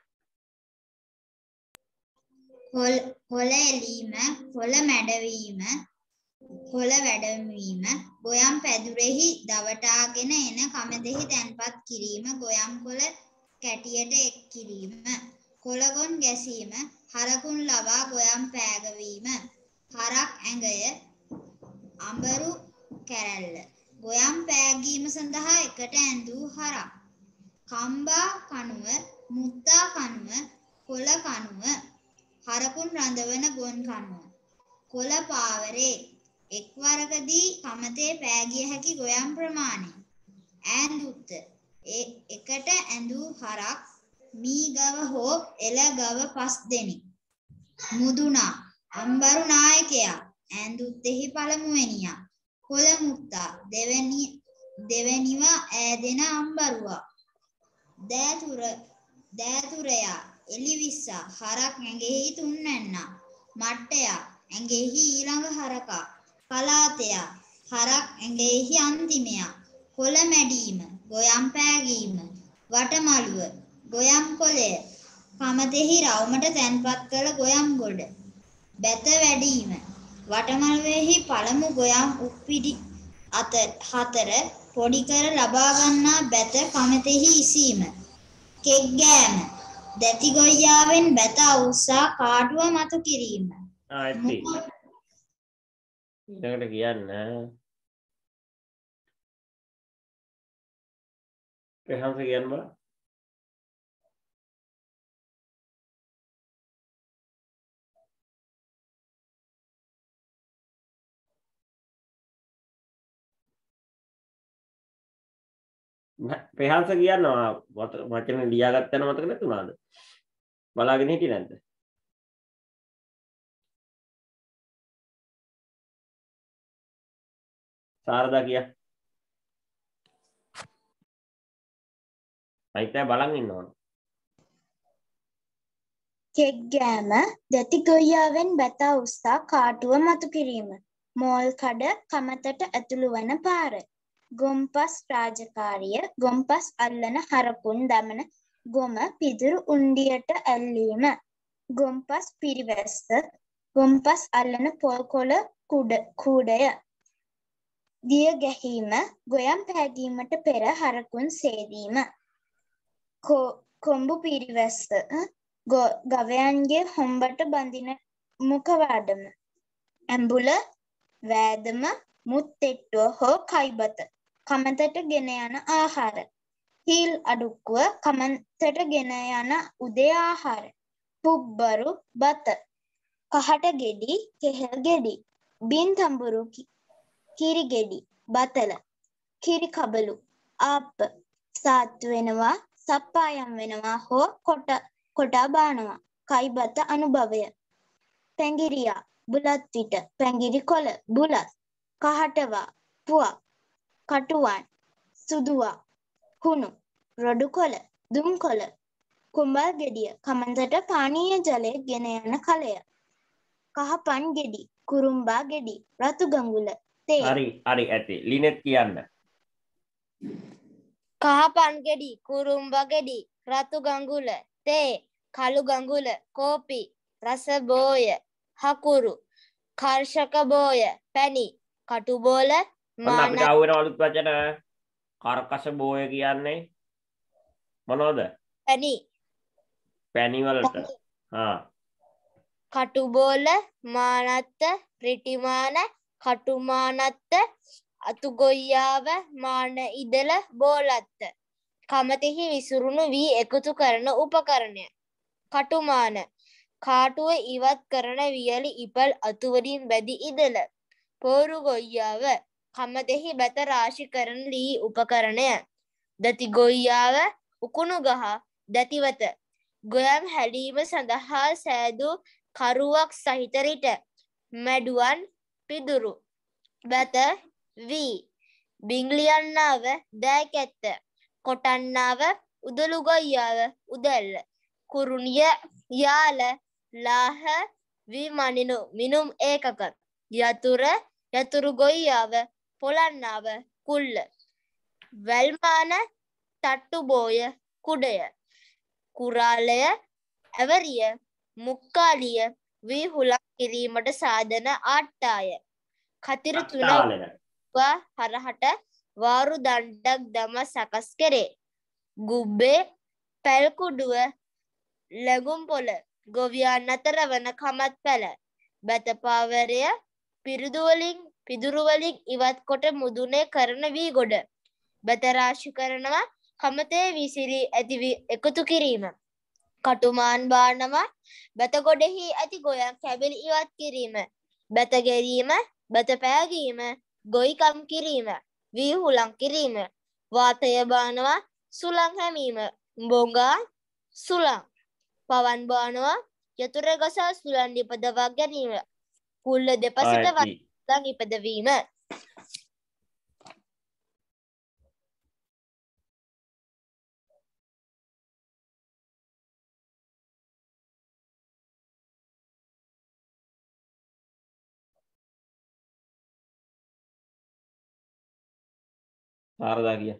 කොළ කොළ එලීම, කොළ මැඩවීම, කොළ වැඩමවීම, ගොයම් පැදුරෙහි දවටාගෙන එන කමදෙහි තැන්පත් කිරීම, ගොයම් කොළ කැටියට එක් කිරීම, කොළගොන් ගැසීම, හරකුන් ලවා ගොයම් පෑගවීම, හරක් ඇඟය, අඹරු කැරැල්ල, ගොයම් පෑගීම සඳහා එකට ඇඳූ හරක්, කම්බා කණුව, මුත්තා කණුව, කොළ කණුව, හරකුන් රඳවන ගොන් කනුව. කොළ පාවරේ එක්වරකදී කමතේ පෑගිය හැකි ගොයම් ප්‍රමාණය. ඈඳුත්ත එකට ඇඳූ හරක් මී ගව හෝ එළ ගව පස් දෙනි. මුදුනා අම්බරු නායකයා ඈඳුත්තෙහි පළමුවෙනියා. කොළ මුත්තා දෙවැනි දෙවැනිව ඈදෙන අම්බරුවා. දෑතුර දෑතුරයා එලිවිස්සා හරක් ඇඟෙහි තුන්වැන්නා. මට්ටයා ඇඟෙහි ඊළඟ හරකා. පලාතයා හරක් ඇඟෙහි අන්තිමයා. කොළ මැඩීම ගොයම් පෑගීම. වටමළුව ගොයම් කොළය කමතෙහි රවුමට තැන්පත් කළ ගොයම් ගොඩ. බැත වැඩීම වටමළුවේහි පළමු ගොයම් උප්පිටි හතර පොඩි කර ලබා ගන්නා බැත කමතෙහි ඉසීම. කෙක් ගෑම දැති ගොයියාවෙන් බැත අවුස්සා කාටුව මතු කිරීම. ආයිත් ඊළඟට කියන්න ප්‍රහංශ කියන්න බෑ. ප්‍රහංශ කියනවා වචන ලියාගත්ත යන මතක නැතුණාද? බලාගෙන හිටියේ නැද්ද? සාරදා කිය. අයිතේ බලන් ඉන්න ඕන. කෙක් ගෑම දැති ගොයියාවෙන් බැත උස්සා කාටුව මතු කිරීම. මෝල් කඩ කමතට ඇතුළු වන පාර. ගොම්පස් රාජකාරිය ගොම්පස් අල්ලන හරකුන් දමන ගොම පිදුරු උණ්ඩියට ඇල්ලීම. ගොම්පස් පිරිවැස්ස ගොම්පස් අල්ලන පොල් කොළ කූඩය. දිය ගැහිම ගොයම් පෑගීමට පෙර හරකුන් සේදීම. කොඹු පිරිවැස්ස ගවයන්ගේ හොම්බට බඳින මුඛවාඩම. ඇඹුල වෑදම මුත්තෙට්ටුව හෝ කයිබත කමතට ගෙන යන ආහාර. හීල් අඩුක්කුව කමතට ගෙන යන උදේ ආහාර. පුබ්බරු බත කහට ගෙඩි කෙහෙල් ගෙඩි. බින් තඹුරු කිරි ගෙඩි බතල කිරි කබලු ආප්ප සාත්තු වෙනවා සප්පායම් වෙනවා හෝ කොට කොටා බානවා. කයිබත අනුභවය. පැංගිරියා බුලත් විට පැංගිරි කොළ බුලත්. කහටවා පුවක් කටුවන් සුදුවා කුණු රොඩු කොළ දුම් කොළ. කුඹල් ගෙඩිය කමන්තට පානීය ජලය ගෙන යන කලය. කහපන් ගෙඩි කුරුම්බා ගෙඩි රතු ගඟුල තේ. හරි හරි ඇති. ලිනෙත් කියන්න. කහපන් ගෙඩි කුරුම්බා ගෙඩි රතු ගඟුල තේ කළු ගඟුල කෝපි රස බෝය හකුරු කර්ෂක බෝය පැණි කටු බෝල මොන අපිට ආවෙන අලුත් වචන කර්කශ බෝය කියන්නේ මොනවද? පැණි පැණි වලට. හා කටු බෝල මානත්ත ප්‍රිටිමාන කටුමානත්ත අතු ගොයියාව මාන ඉදල බෝලත්ත. කමතෙහි විසුරුණු වී එකතු කරන උපකරණය. කටුමාන කාටුව ඉවත් කරන වියලි ඉපල් අතුවලින් බැදි ඉදල. පෝරු ගොයියාව කමතෙහි බැත රාශි කරන ලී උපකරණය. දති ගොයියාව උකුණු ගහ දතිවත ගොයම් හැලීම සඳහා සෑදූ කරුවක් සහිත රිට. මැඩුවන් පිදුරු බැත වී. බිංලියන්නාව දෑකැත්ත. කොටන්නාව උදළු ගොයියාව උදැල්ල. කුරුණිය යාල ලාහ වී මනිනු මිනුම් ඒකක. යතුර යතුරු ගොයියාව පොළන්නාව කුල්ල. වැල්මාන තට්ටු බෝය කුඩය. කුරාලය ඇවරිය මුක්කාලිය වී හුලක් කිරීමට සාධන ආට්ටාය. කතිර තුනවා හරහට වාරු දණ්ඩක් දම සකස් කරේ. ගුබ්බේ පැල්කුඩුව ලැගුම් පොළ ගොවියන් අතර වන කමත් පැළ. බැතපාවරය පිරිදුවලින් පිදුරුවලින් ඉවත් කොට මුදුනේ කරන වී ගොඩ. බැතරාශි කරනවා කමතේ විසිරී ඇති එකතු කිරීම. කටුමාන් බානවා බත ගොඩෙහි ඇති ගොයන් කැබලි ඉවත් කිරීම බත ගැරීම බත පෑගීම ගොයිකම් කිරීම වී හුලං කිරීම වාතය බානවා සුළං හැමීම බොංගා සුළං පවන් බානවා යතුර ගසා සුළං නිපදවා ගැනීම කුල්ල දෙපසට වත්තන් ඉපදවීම සාරදා කිය.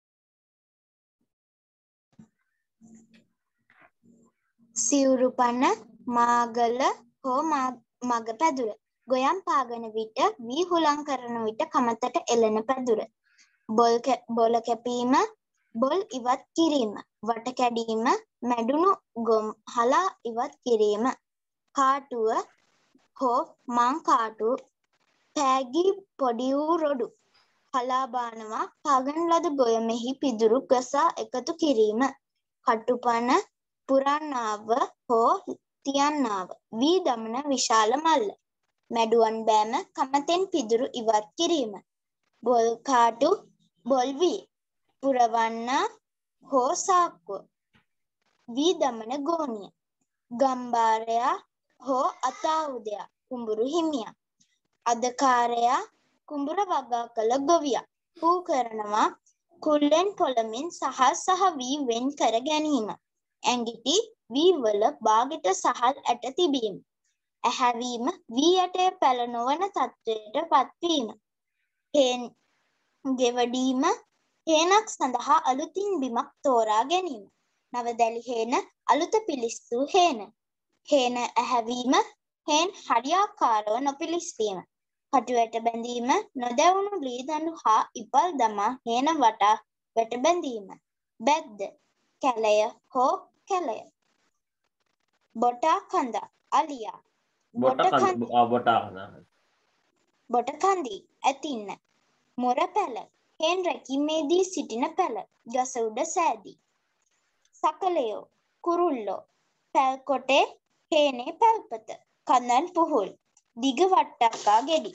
සිවුරු පන මාගල හෝ මග පැදුර ගොයම් පාගන විට වී හුලං කරන විට කමතට එළන පැදුර බොල් බොල කැපීම බොල් ඉවත් කිරීම වට කැඩීම මැඩුණු ගොම් හලා ඉවත් කිරීම කාටුව හෝ මං කාටු පෑගී පොඩි වූ රොඩු හලා බානවා පාගන ලද ගොයමෙහි පිදුරු ගසා එකතු කිරීම කටුපන පුරන්නාව හෝ තියන්නාව වී දමන විශාල මල්ල මැඩුවන් බෑම කමතෙන් පිදුරු ඉවත් කිරීම බොල් කාටු බොල් වී පුරවන්න හෝ සාක්කුව වී දමන ගෝනිය ගම්බාරයා හෝ අතාවුදයා කුඹුරු හිමියා අදකාරයා කුඹුර වගා කළ ගොවියා හූ කරනවා කුල්ලෙන් පොළමින් සහල් සහ වී වෙන් කර ගැනීම ඇඟිටි වී වල බාගෙට සහල් ඇට තිබීම ඇහැවීම වී ඇටය පැළ නොවන තත්ත්වයට පත්වීම හේන් ගෙවඩීම හේනක් සඳහා අලුතින් බිමක් තෝරා ගැනීම නවදැලි හේන අලුත පිලිස්සූ හේන හේන ඇහැවීම හේන් හරියාකාරව නොපිලිස්වීම කටු වැට බැඳීම නොදැවුණු ලී දඬු හා ඉපල් දමා හේන වටා වැට බැඳීම බැද්ද කැලය හෝ කැලය බොටා කඳ අලියා බොට කඳ බොටා කඳ බොට කඳී ඇතින්න මොර පැල හේන් රැකීමේදී සිටින පැල ගස උඩ සෑදී සකලයෝ කුරුල්ලෝ පැල්කොටේ හේනේ පැල්පත කඳන් පුහුල් දිග වට්ටක්කා ගෙඩි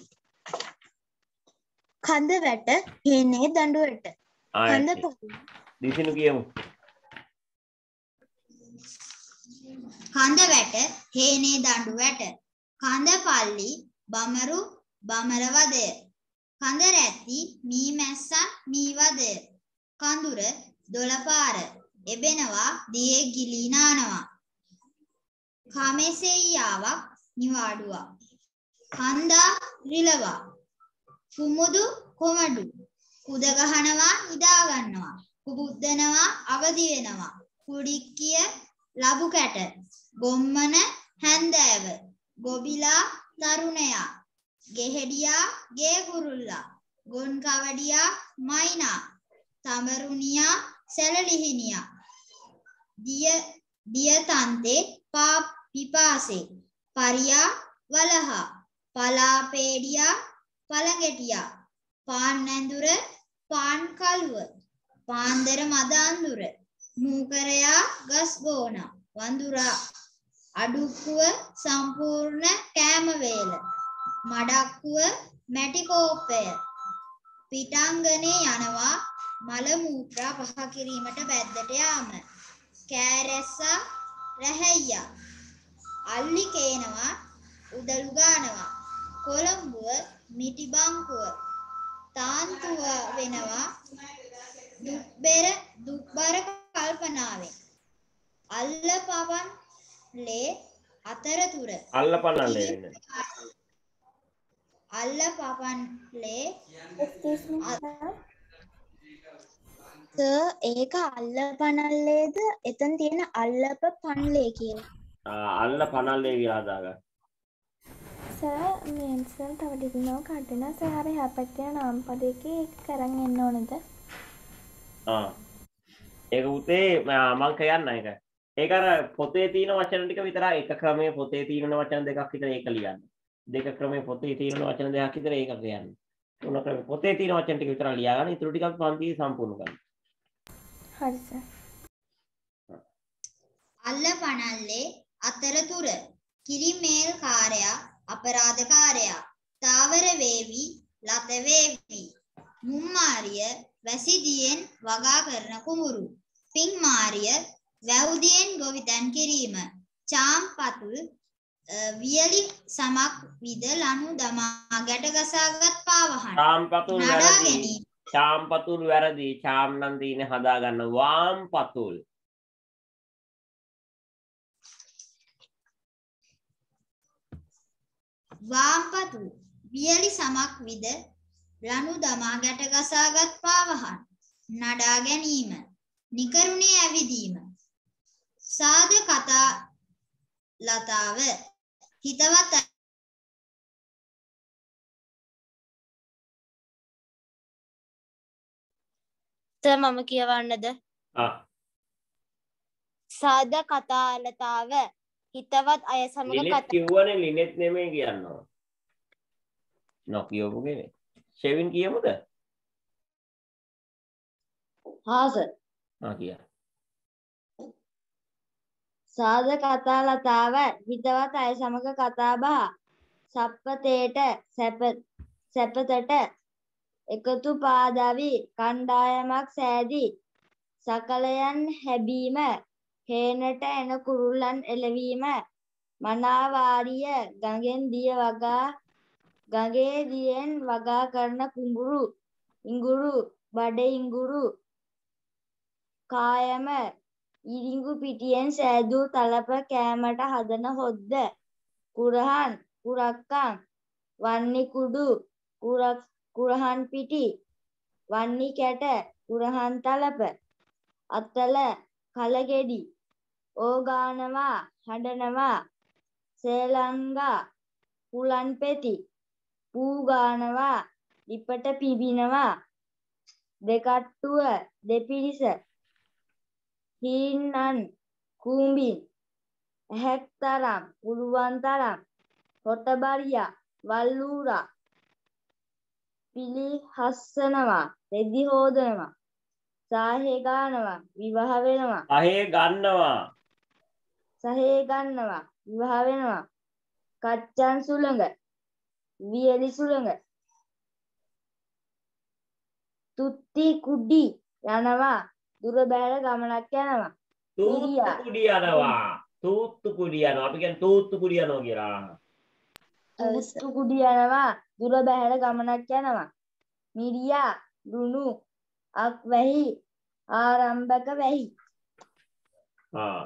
කඳ වැට හේනේ දඬුවට කඳ පොහුල් දිසිනු කියමු කඳ වැට හේනේ දඬු වැට කඳ පල්ලි බමරු බමර වදය කඳ රැත්ති මී මැස්සන් මී වදය කඳුර දොළපාර එබෙනවා දියේ ගිලී නානවා කාමේසෙයියාවක් නිවාඩුවක් කන්දා රිලවා කුමුදු කොමඩු කුද ගහනවා නිදා ගන්නවා කුබුද්දනවා අවදි වෙනවා කුඩික්කිය ලබු කැට ගොම්මන හැන්දෑව ගොබිලා තරුණයා ගෙහෙඩියා ගේ කුරුල්ලා ගොන් කවඩියා මයිනා තමරුණියා සැලලිහිනියා දිය දිය තන්තේ පා පිපාසේ පරියා වලහා පලාපේඩියා පළඟැටියා පාන් නැඳුර පාන් කළුව පාන්දර මද අඳුර නූකරයා ගස් ගෝනා වඳුරා අඩුක්කුව සම්පූර්ණ කෑම වේල මඩක්කුව මැටි කෝප්පය පිටංගනේ යනවා මල මූත්‍රා පහ කිරීමට බැද්දට යාම කෑරැස්සා රැහැයියා අල්ලි කේනවා උදළු ගානවා කොළඹුව මිටි බංකුව තාන්තුව වෙනවා දුක්බර දුක්බර කල්පනාවෙන් අල්ල පවන් ලේ අතරතුර අල්ල පනල්ලේ වෙන අල්ල පවන් ලේ ඒක අල්ල පනල්ලේද එතන තියෙන අල්ලප පන්ලේ කියලා අල්ල පනල්ලේ කියලා හදාගන්න සර් මේ සර් තව ඩිග්නෝ කඩන සර් අර හැපැත්තේ නාමපදයේ ඒක කරන් එන්න ඕනද ආ ඒක උතේ මම කියන්න එක ඒක අර පොතේ තියෙන වචන ටික විතරයි එක ක්‍රමයේ පොතේ තියෙන වචන දෙකක් විතර ඒක ලියන්න දෙක ක්‍රමයේ පොතේ තියෙන වචන දෙකක් විතර ඒක කියන්න තුන ක්‍රමයේ පොතේ තියෙන වචන ටික විතර ලියා ගන්න ඊටු ටිකක් පන්තියේ සම්පූර්ණ කරන්න හරි සර් අල්ල පනල්ලේ අතරතුර කිරිමේල් කාරයා අපරාධකාරයා තාවර වේවි ලත වේවි මුම්මාරිය වැසිදියෙන් වගා කරන කුඹුරු පිංමාරිය වැව්දියෙන් ගොවිතැන් කිරීම චාම්පතුල් වියලි සමක් විද ලනු දමා ගැට ගසාගත් පාවහන් චාම්පතුල් නඩා වැරදි ගැනීම චාම්පතුල් වැරදි චාම් නම් තියෙන්නේ හදා ගන්න වාම්පතුල් වාම්පතුල් වියලි සමක් විද ලනු දමා ගැට ගසාගත් පාවහන් නඩා ගැනීම නිකරුණේ ඇවිදීම සාද කතා ලතාව හිතවත් සර් මම කියවන්නද? ආ සාද කතාලතාව හිතවත් අය සමග ලිනෙත් කතා කිව්වනේ ලිනෙත් නෙමෙයි කියනවා නොකියවපු කෙනෙක් ෂෙවින් කියමුද හා සර්. ආ කිය සාද කතාලතාව හිතවත් අය සමග කතා බහ සප්පතේට සැප සැපතට එකතු පාදවි කණ්ඩායමක් සෑදී සකලයන් හැබීම හේනට එන කුරුල්ලන් එළවීම මනාවාරිය ගඟෙන් දිය වගා ගඟේ දියෙන් වගා කරන කුඹුරු ඉඟුරු බඩ ඉඟුරු කායම ඉරිඟු පිටියෙන් සෑදූ තලප කෑමට හදන හොද්ද කුරහන් කුරක්කන් වන්නි කුඩු කුරක් කුරහන් පිටි වන්නි කැට කුරහන් තලප අතල කලගෙඩි ඕගානවා හඬනවා සේලංගා පුලන් පෙති පූගානවා ලිපට පිබිනවා දෙකට්ටුව දෙපිරිස හීන්නන් කූඹින් ඇහැක් තරම් පුළුවන් තරම් හොටබරියා වල්ලූරා පිළිහස්සනවා රෙදි හෝදනවා සාහේ ගානවා විවාහ වෙනවා අහේ ගන්නවා සහේ ගන්නවා විවාහ වෙනවා කච්චන් සුළඟ වියලි සුළඟ තුත්ති කුඩි යනවා දුර බැහැර ගමනක් යනවා තූත්තු කුඩි යනවා තූත්තු කුඩි යනවා අපි කියන්නේ තූත්තු කුඩි යනවා කියලා තුත්තු කුඩි යනවා දුර බැහැර ගමනක් යනවා මිරියා ලුණු අක් වැහි ආරම්භක වැහි ආ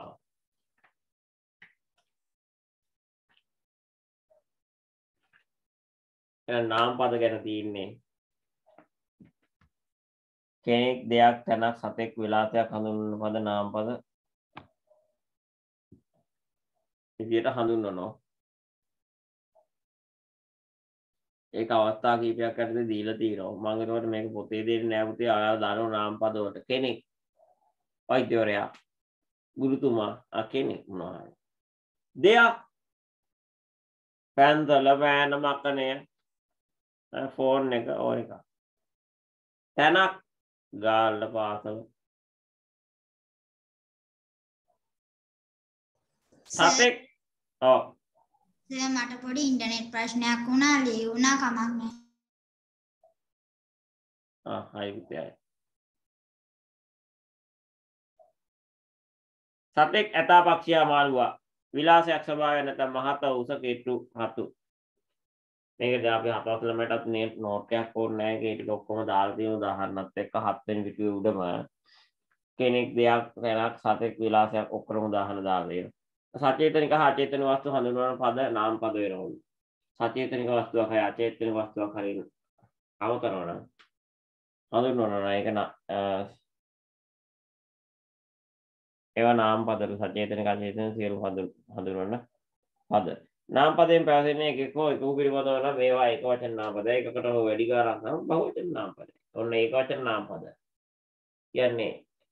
එහෙනම් නාම පද ගැන තියෙන්නේ කෙනෙක් දෙයක් තැනක් සතෙක් විලාසයක් හඳුන්වන පද නාම පද විදියට හඳුන්වනවා ඒක අවස්ථා කීපයක් යටතේ දීලා තියෙනවා මම ඒකට මේක පොතේ දෙන්නේ නෑ පුතේ ආයෙ දානවා නාම පද වලට කෙනෙක් වෛද්‍යවරයා ගුරුතුමා ආ කෙනෙක් මොනවා හරි දෙයක් පැන්සල පෑන මකණය ෆෝන් එක ඕන එක තැනක් ගාල්ල පාසල සතෙක් ඔව් සර් මට පොඩි ඉන්ටර්නෙට් ප්‍රශ්නයක් වුණා ලියුණා කමක් නැහැ. ආ හයි පුතේ සතෙක් ඇතා පක්ෂියා මාළුවා විලාසයක් ස්වභාවය නැත්නම් මහත උස කෙට්ටු හතු මේකද අපි හතවස් ළමයටත් නෝට් එකක් ඕනේ නැහැ ඒක ටික ඔක්කොම දාලා තියෙන උදාහරණත් එක්ක හත් වෙනි පිටුවේ උඩම කෙනෙක් දෙයක් තැනක් සතෙක් විලාසයක් ඔක්කොම උදාහරණ දාලා තියෙනවා සචේතනික හා අචේතනික වස්තු හඳුන්වන පද නාම පද වෙනවා සචේතනික වස්තුවක් හා අචේතනික වස්තුවක් හරින අව කරනවා නම් හඳුන්වනවා ඒක ඒවා නාම පද සචේතනික අචේතනික සියලු හඳුන්වන පද නාම පදයෙන් පැවසෙන්නේ එකකෝ එකු පිළිබඳව නම් මේවා එක වචන නාම පද එකකට හෝ වැඩි ගානක් නම් බහුවචන නාම පද. ඔන්න ඒක වචන නාම පද. කියන්නේ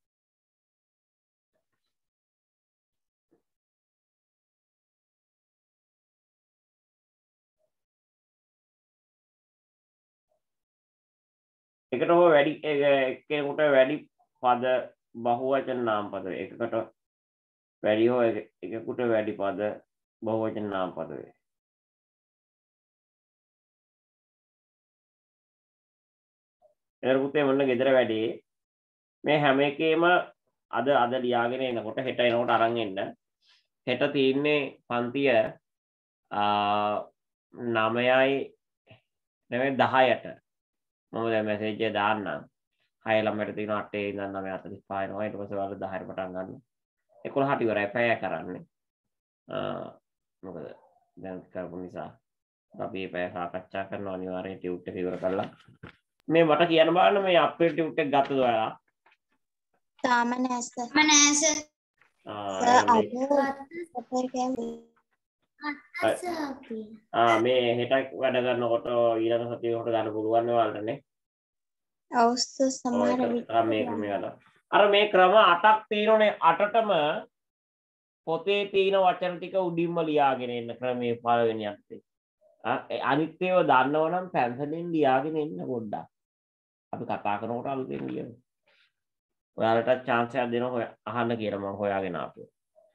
එකට හෝ වැඩි එක්කෙනෙකුට වැඩි පද බහුවචන නාම පද එකකට වැඩි හෝ එකකට වැඩි පද බහුවචන නාම පද වේ. එතකොට පුතේ මොන්න ගෙදර වැඩි මේ හැම එකේම අද අද ලියාගෙන එනකොට හෙට එනකොට අරන් එන්න. හෙට තියෙන්නේ පන්තිය නවයයි නෙවෙයි දහයට. මම දැන් මැසේජ් එක දාන්නම්. හය ළමයට තියෙනවා අටේ ඉඳන් නවය හතළිස් පහ වෙනවා. ඊට පස්සේ ඔයාලා දහයට පටන් ගන්න. එකොළහට ඉවරයි පැය කරන්නේ. මොකද දැන් කරපු නිසා අපි මේ පැය සාකච්ඡා කරනවා අනිවාර්යයෙන් ටියුට් එක ඉවර කරලා. මේ මට කියන්න බලන්න මේ අපේ ටියුට් එක ගත්තද ඔයාලා? තාම නෑ සර්. මම නෑ සර්. ආ මේ හෙට වැඩ කරනකොට ඊළඟ සතියේ කොට ගන්න පුළුවන් ඔයාලටනේ. ඔව් සර් සමහර විට මේ ක්‍රමයට. අර මේ ක්‍රම අටක් තියෙනනේ අටටම පොතේ තියෙන වචන ටික උඩින්ම ලියාගෙන එන්න ක්‍රමයේ පළවෙනි අර්ථය. අනිත් ඒවා දන්නවනම් පැන්සලෙන් ලියාගෙන එන්න පොඩ්ඩක්. අපි කතා කරනකොට අලුතෙන් ලියමු. ඔයාලට chance එකක් දෙනවා හොය අහන්න කියලා මම හොයාගෙන ආපුවා.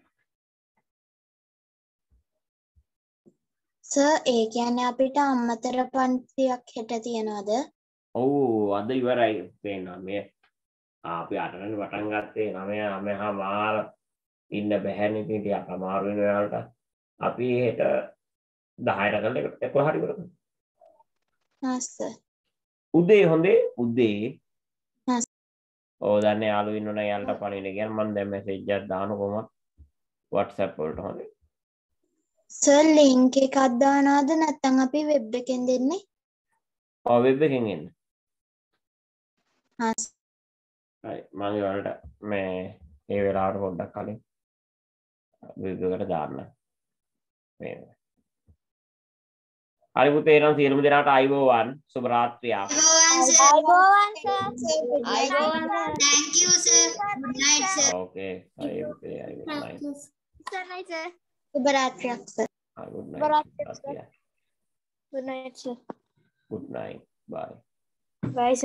සර් ඒ කියන්නේ අපිට අමතර පන්තියක් හෙට තියනවද? ඔව් අද ඉවරයි පේනවා මේ අපි අටවෙනි පටන් ගත්තේ නවය නවයහා මාර ඉන්න බැහැනේ ඉතින් ටිකක් අමාරු වෙන ඔයාලට. අපි හෙට දහයට කරලා එකොළහට ඉවර කරමු. හා සර්. උදේ හොඳේ උදේ. හා ඔව් දන්නේ යාළුවෝ ඉන්නවනේ යාළුවට පණින්න කියන මම දැන් මැසේජ් එකක් දාන කොහොමද WhatsApp වලට හොඳේ. සර් ලින්ක් එකක් දානවද නැත්නම් අපි වෙබ් එකෙන් දෙන්නේ? ඔව් වෙබ් එකෙන් එන්න. හා හරි මම යාළුවට මේ ඒ වෙලාවට පොඩ්ඩක් කලින් වෙබ් එකට දාන්න. මේ හරි පුතේ එනම් සියලුම දෙනාට අයබෝවන් සුබ රාත්‍රියක්. අයබෝවන් සර්. අයබෝවන් thank you sir. good night sir. Okay හරි පුතේ හරි good night. සර් නයි සර්. සුබ රාත්‍රියක් සර්. හරි good සුබ රාත්‍රියක් night. Sir. good night sir. Good night. Bye. bye sir.